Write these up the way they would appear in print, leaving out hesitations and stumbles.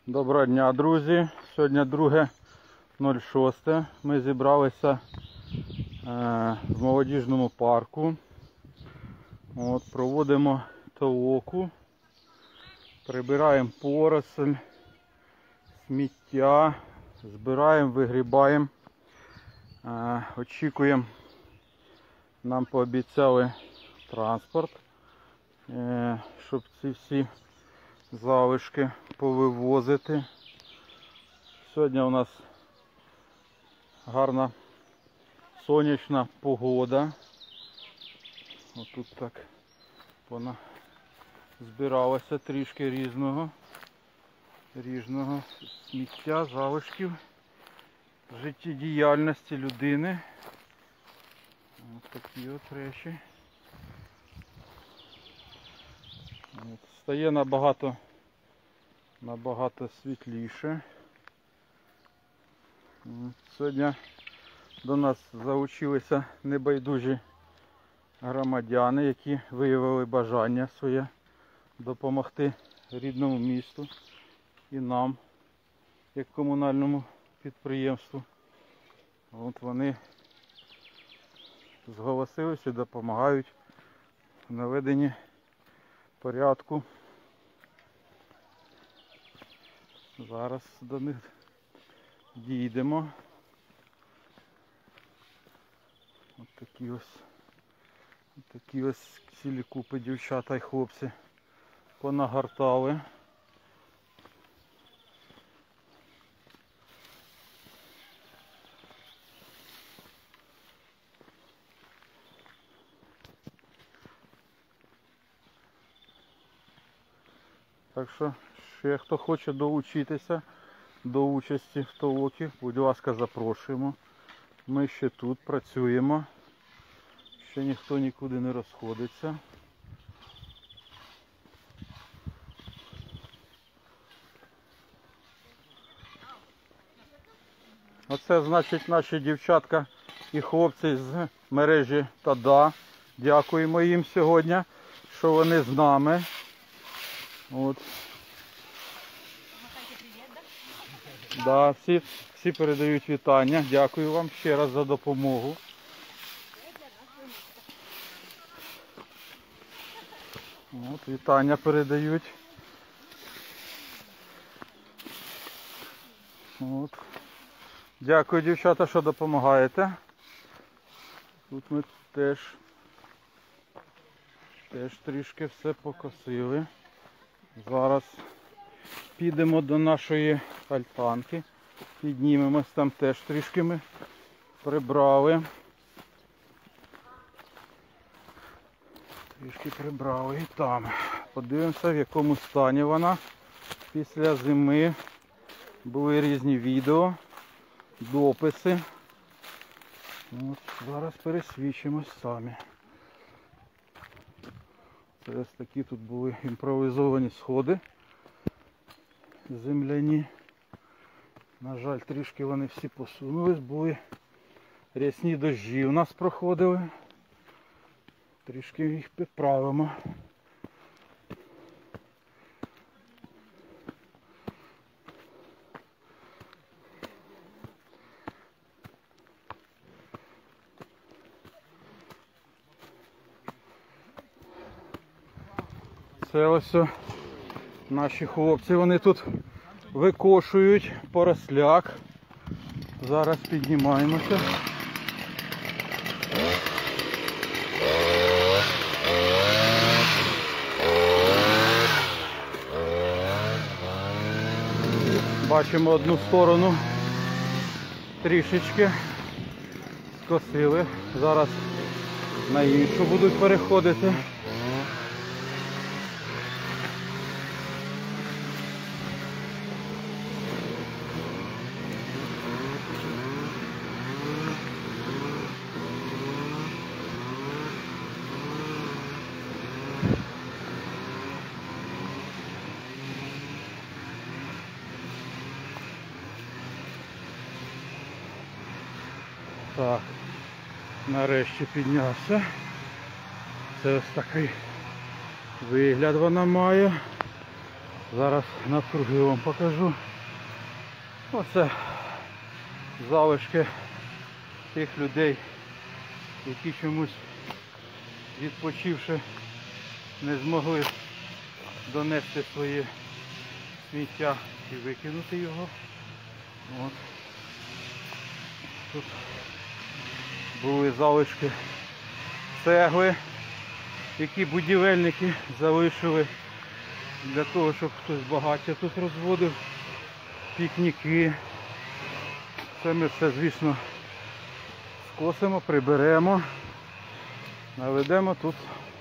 Доброго дня, друзі! Сьогодні 2.06. Ми зібралися в молодіжному парку. Проводимо толоку, прибираємо поросль, сміття, збираємо, вигрібаємо. Очікуємо, нам пообіцяли транспорт, щоб ці всі залишки повивозити. Сьогодні у нас гарна сонячна погода. Отут так вона збиралася трішки різного сміття, залишків життєдіяльності людини. Ось такі от речі. Стає набагато світліше. Сьогодні до нас залучилися небайдужі громадяни, які виявили бажання своє допомогти рідному місту і нам, як комунальному підприємству. Вони зголосилися і допомагають в наведенні порядку. Зараз до них дійдемо. Ось такі ось цілі купи дівчата і хлопці понагортали. Так що, ще хто хоче долучитися до участі в толокі, будь ласка, запрошуємо. Ми ще тут працюємо, ще ніхто нікуди не розходиться. Оце, значить, наші дівчатка і хлопці з мережі ТАДА. Дякуємо їм сьогодні, що вони з нами. Да, всі передають вітання. Дякую вам ще раз за допомогу. Вітання передають. Дякую, дівчата, що допомагаєте. Тут ми теж трішки все покосили. Зараз підемо до нашої альтанки, піднімемось, там теж трішки ми прибрали. Трішки прибрали і там. Подивимося, в якому стані вона після зими. Були різні відео, дописи. Зараз пересвідчимось самі. Це ось такі тут були імпровізовані сходи земляні. На жаль, трішки вони всі посунулись, були рясні дощі у нас проходили. Трішки їх підправимо. Це ось наші хлопці, вони тут викошують поросляк. Зараз піднімаємося. Бачимо одну сторону трішечки скосили. Зараз на іншу будуть переходити. Так, нарешті піднявся. Це ось такий вигляд вона має. Зараз навкруги вам покажу. Оце залишки тих людей, які чомусь, відпочивши, не змогли донести своє сміття і викинути його. От. Тут були залишки цегли, які будівельники залишили для того, щоб хтось багаття тут розводив, пікніки. Це ми все, звісно, скосимо, приберемо, наведемо тут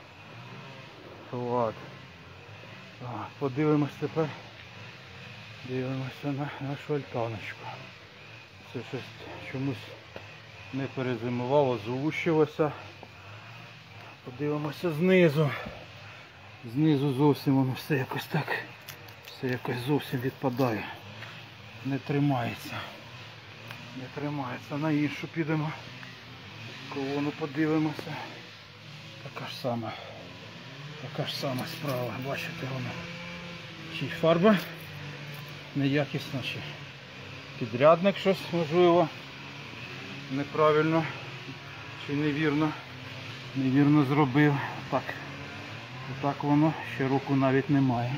лад. Подивимось тепер, дивимося на нашу альтаночку. Це щось чомусь не перезимувало, злущилося. Подивимося знизу. Знизу зовсім воно все якось так, все якось зовсім відпадає. Не тримається. Не тримається. На іншу підемо. Колону подивимося. Така ж сама справа. Бачите, воно. Чи фарба неякісна, чи підрядник щось, можливо, неправильно чи невірно зробив. Отак воно, ще року навіть немає.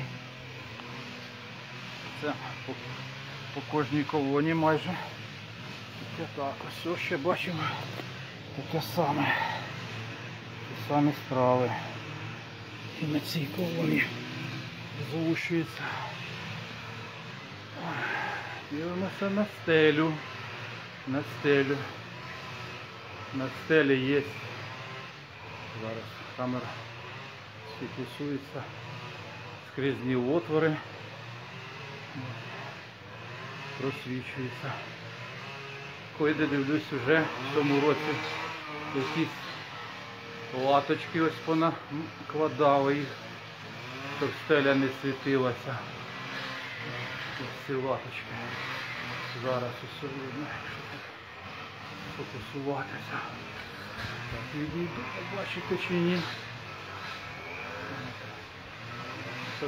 Це по кожній колоні майже. Таке так, ось ще бачимо таке саме. Ті самі справи. І на цій колоні злущується. Дивимося на стелю. На стелі є. Зараз камера фіксується. Скрізні отвори. Просвічується. Коли дивлюсь, вже в цьому році якісь латочки ось понакладали їх, щоб стеля не світилася. Ось ці латочки. Зараз усе видно, якщо так фокусуватися. Так, відійду, побачите чи ні. В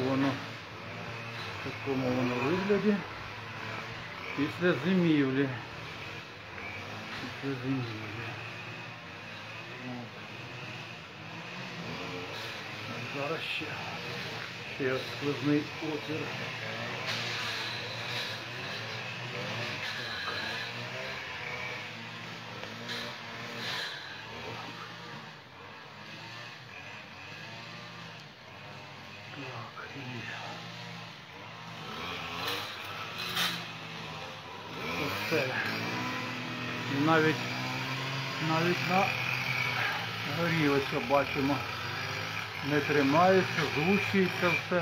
такому воно вигляді. Після зимівлі. Зараз ще сквозний отвір. Навіть на горі ось бачимо, не тримається, злущується все.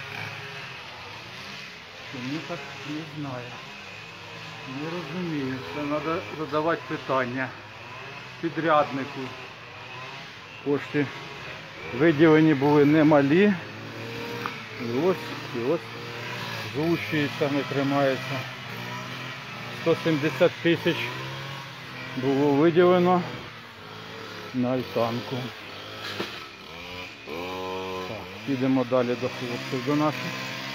Чому так, не знаю. Не розумію. Це треба задавати питання підряднику. Кошти виділені були немалі. І ось злущується, не тримається. 170 тисяч було виділено на альтанку. Так, підемо далі до хлопців, до наших.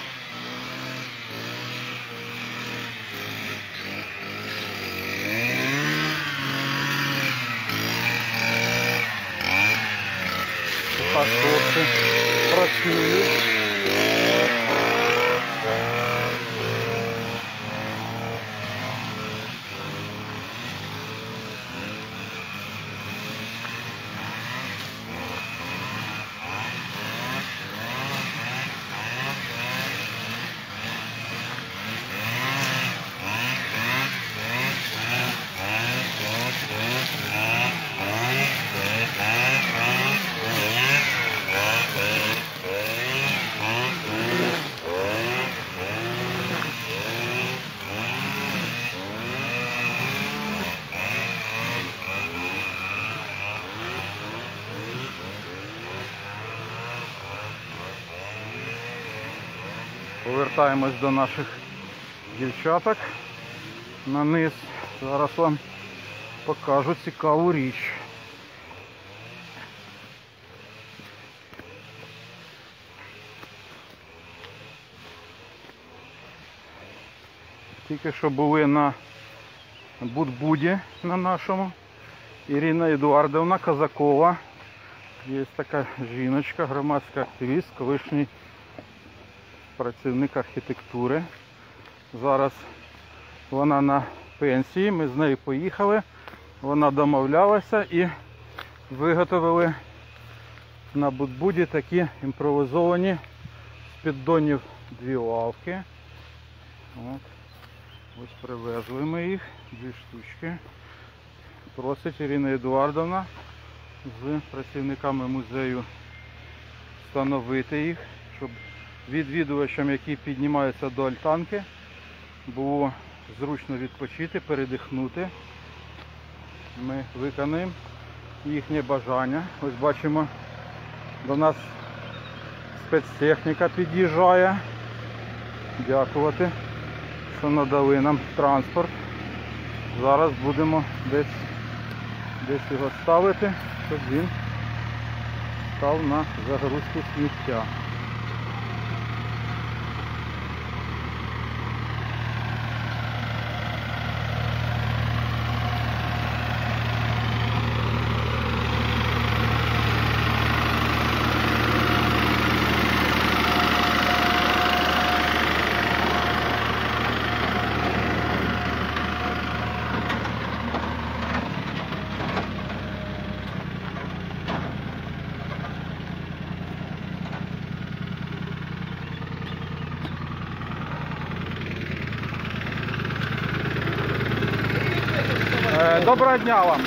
Так, хлопці працюють. Повертаємось до наших дівчаток на низ. Зараз вам покажу цікаву річ. Тільки що були на Будбуді на нашому. Ірина Едуардовна Казакова. Є така жіночка, громадська активіст, колишній працівник архітектури. Зараз вона на пенсії, ми з нею поїхали. Вона домовлялася і виготовили на Будбуді такі імпровізовані з піддонів 2 лавки. Ось привезли ми їх, 2 штучки. Просить Ірина Едуардовна з працівниками музею встановити їх, щоб відвідувачам, які піднімаються до альтанки, було зручно відпочити, передихнути. Ми виконаємо їхнє бажання. Ось бачимо, до нас спецтехніка під'їжджає. Дякувати, що надали нам транспорт. Зараз будемо десь його ставити, щоб він став на загрузку сміття. Доброго дня вам.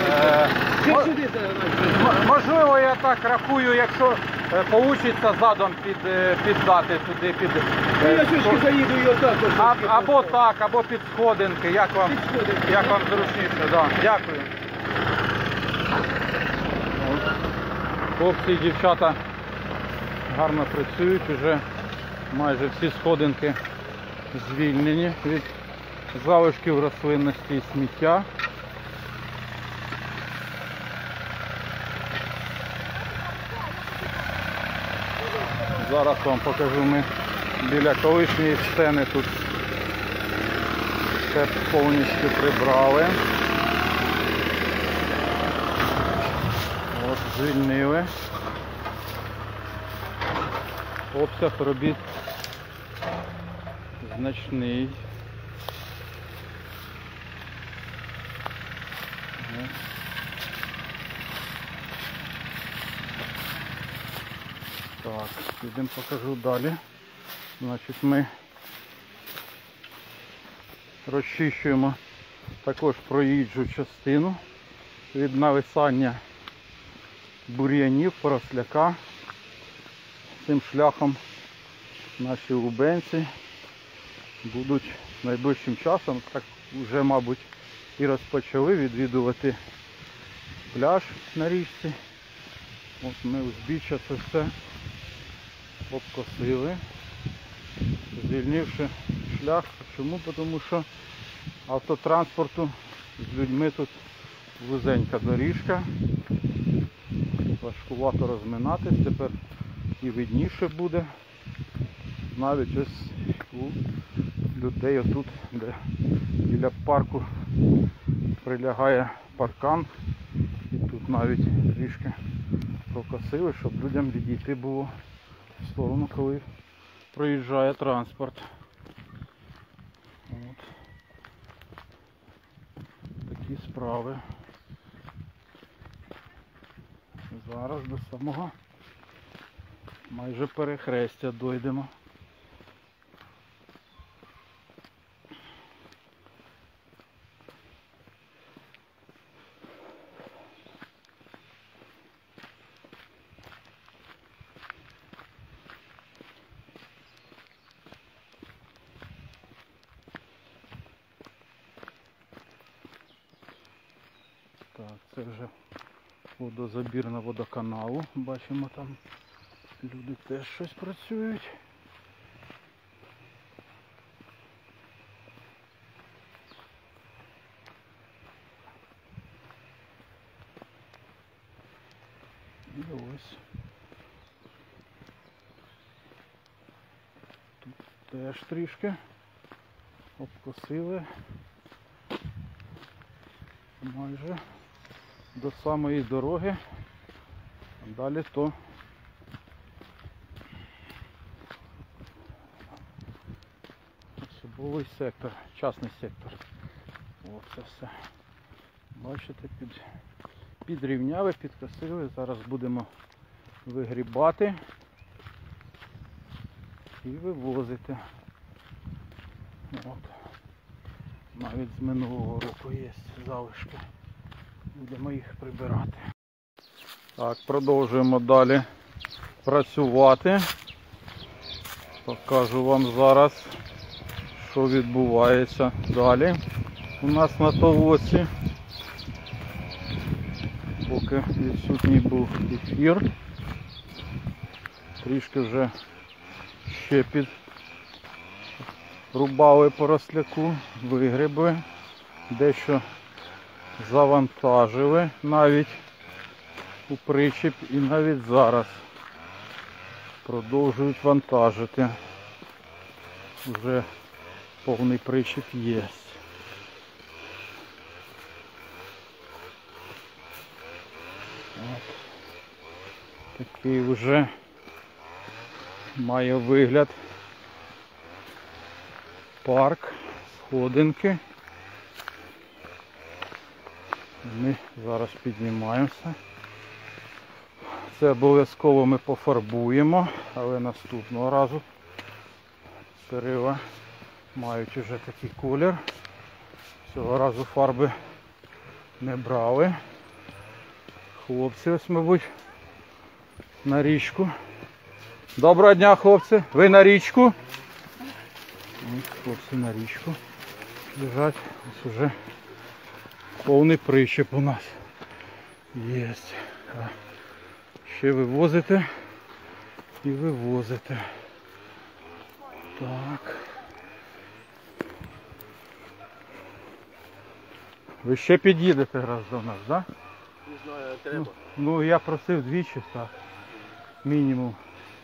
Можливо, я так рахую, якщо вийде задом піддати туди, Я трошки заїду і отак. або так, або під сходинки, як вам зручніше. Да. Дякую. Хлопці і дівчата гарно працюють, вже майже всі сходинки звільнені від залишків рослинності і сміття. Зараз вам покажу, ми біля колишньої сцени тут все повністю прибрали. От, звільнили. Обсяг робіт значний. Так, підемо покажу далі. Значить, ми розчищуємо також проїжджу частину від нависання бур'янів, поросляка. Цим шляхом наші лубенці будуть найближчим часом, так вже, мабуть, і розпочали відвідувати пляж на річці. От ми узбіччя це все обкосили, звільнивши шлях. Чому? Тому що автотранспорту з людьми тут вузенька доріжка, важкувато розминатись, тепер і видніше буде. Навіть ось у людей отут, де біля парку прилягає паркан, і тут навіть трішки прокосили, щоб людям відійти було в сторону, коли проїжджає транспорт. От. Такі справи. Зараз до самого майже перехрестя дойдемо. Так, це вже водозабір на водоканалу. Бачимо, там люди теж щось працюють. І ось тут теж трішки обкосили майже до самої дороги, а далі то особовий сектор, частний сектор. Оце все. Бачите, підрівняли, підкосили. Зараз будемо вигрібати і вивозити. От. Навіть з минулого року є залишки. Будемо їх прибирати. Так, продовжуємо далі працювати. Покажу вам зараз, що відбувається далі у нас на толоці. Поки відсутній був ефір. Трішки вже ще підрубали по росляку, вигребли, дещо завантажили навіть у причіп і навіть зараз продовжують вантажити. Вже повний причіп є. От. Такий вже має вигляд парк, сходинки. Ми зараз піднімаємося. Це обов'язково ми пофарбуємо, але наступного разу дерева мають вже такий колір. Цього разу фарби не брали. Хлопці ось, мабуть, на річку. Доброго дня, хлопці! Ви на річку? Ось хлопці на річку біжать. Ось уже повний причеп у нас є. Ще вивозите і вивозите. Так. Ви ще під'їдете раз до нас, так? Да? Не знаю, треба. Ну я просив двічі, так. Мінімум.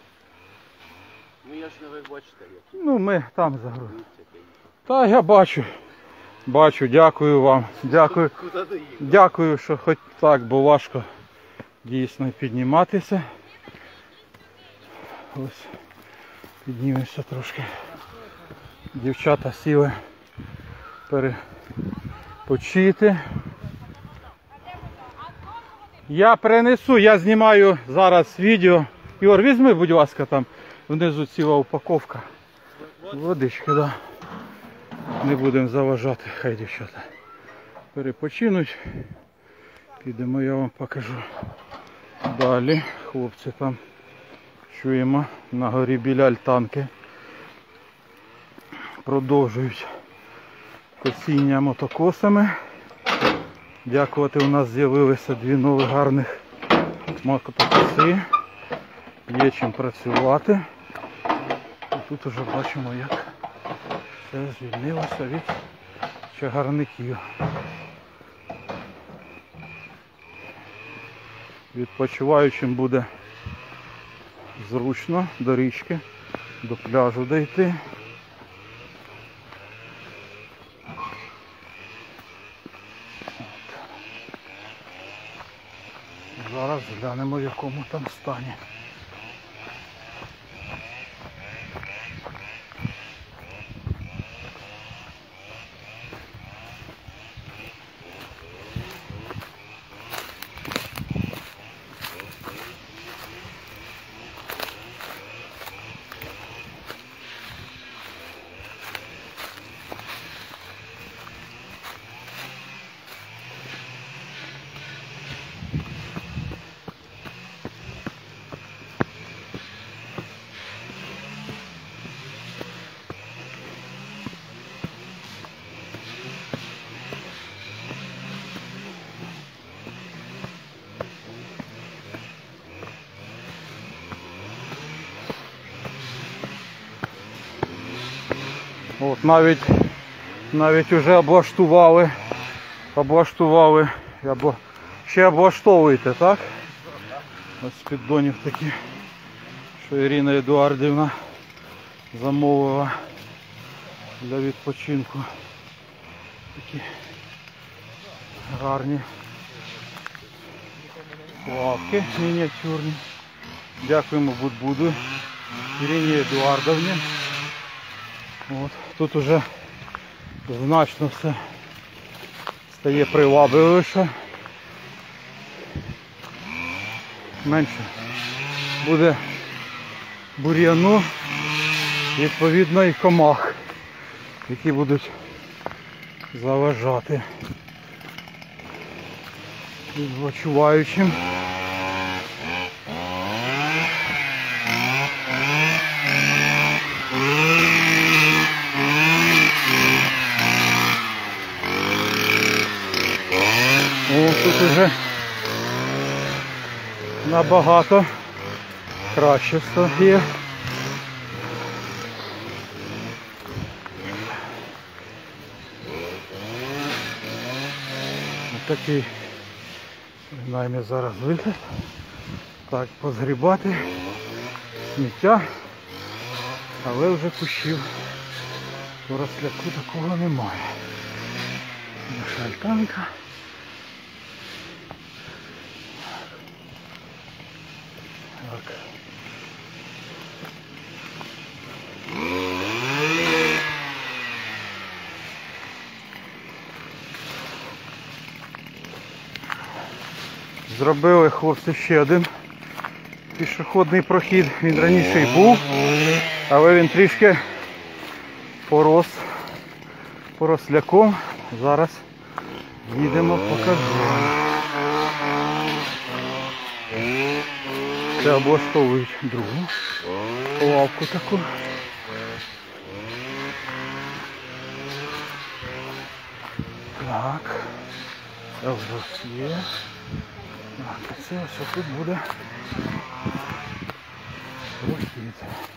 Ну я ж не ви бачите, як. Ну ми там загрузимо. Та я бачу. Бачу, дякую вам. Дякую. Куди доїхав? Дякую, що хоч так, бо важко дійсно підніматися. Ось піднімемося трошки. Дівчата сіли перепочити. Я принесу, я знімаю зараз відео. Ігор, візьми, будь ласка, там внизу ціла упаковка. Водички, так. Да. Не будемо заважати, хай дівчата перепочинуть. Підемо, я вам покажу. Далі хлопці там чуємо на горі біля альтанки. Продовжують косіння мотокосами. Дякувати, у нас з'явилися дві нові гарних мотокоси. Є чим працювати. І тут вже бачимо, як все звільнилося від чагарників. Відпочиваючим буде зручно до річки, до пляжу дійти. Зараз глянемо, в якому там стані. От навіть вже облаштували, або ще облаштовуєте, так? Ось з піддонів такі, що Ірина Едуардівна замовила. для відпочинку. Такі гарні лавки мініатюрні. Дякуємо Будбуду Ірині Едуардовні. От. Тут уже значно все стає привабливіше. Менше буде бур'яну, відповідно і комах, які будуть заважати відпочиваючим. О, тут уже набагато краще стає. Ось такий, принаймні, зараз вигляд. Так, позгрібати сміття, але вже кущів по росляку такого немає. Наша альтанка. Так. Зробили хлопці ще один пішохідний прохід. Він раніше й був, але він трішки порос поросляком. Зараз їдемо, покажу. Це облаштовують другу лавку таку. Так, це вже є. Так, і це ось тут буде прохід.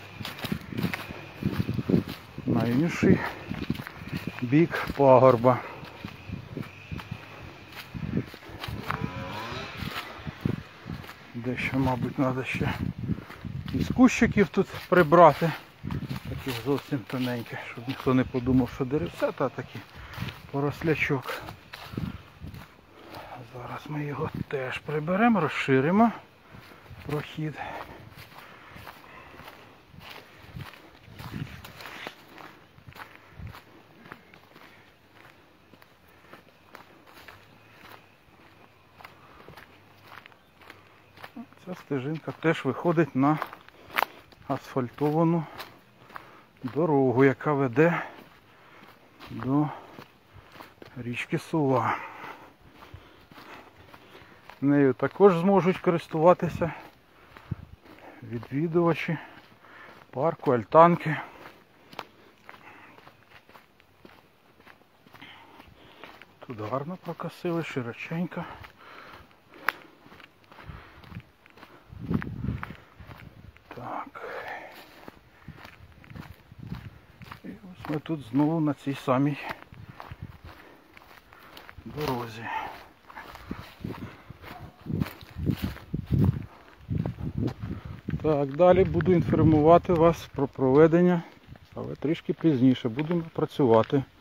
На інший бік пагорба. Дещо, мабуть, треба ще із кущиків тут прибрати. Таких зовсім тоненьких, щоб ніхто не подумав, що деревця, та такий порослячок. Зараз ми його теж приберемо, розширимо прохід. Ця стежинка теж виходить на асфальтовану дорогу, яка веде до річки Сула. Нею також зможуть користуватися відвідувачі парку, альтанки. Тут гарно прокосили, широченько. Так. І ось ми тут знову на цій самій дорозі. Так, далі буду інформувати вас про проведення, але трішки пізніше будемо працювати.